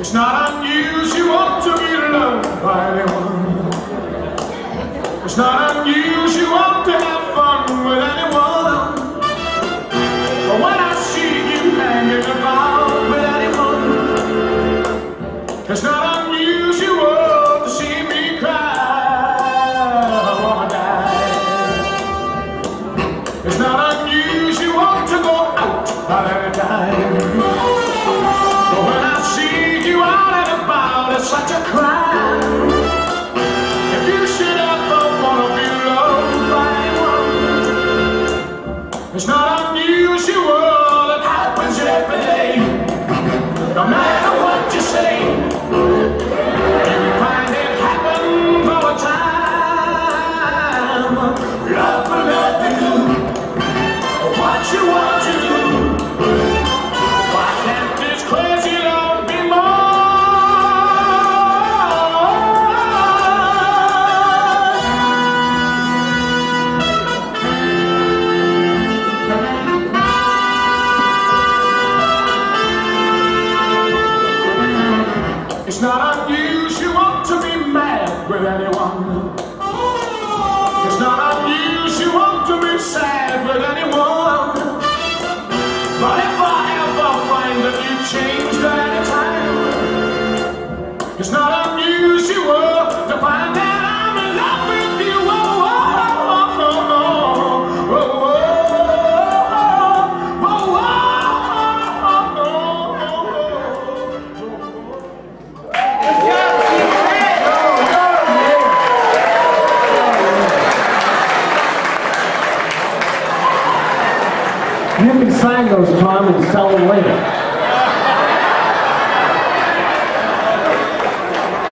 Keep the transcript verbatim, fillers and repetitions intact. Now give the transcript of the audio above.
It's not unusual to be loved by anyone. It's not unusual to have fun with anyone. But when I see you hanging about with anyone, it's not unusual to see me cry. I wanna die. It's not unusual to go out at any time. But when I see you out and about, it's such a crime. If you should ever wanna be loved by anyone, it's not unusual, it happens every day. No matter what you say, you find it happens all the time. Love will never do what you want to do. Why can't this crazy love be more? It's not unusual to be mad with anyone. It's not unusual to be sad with anyone. But if I ever find that you've changed at any time, it's not unusual to find that I'm in love with you. Oh, oh, oh, oh, oh, oh, oh, oh, You can sign those, Tom, and sell them later.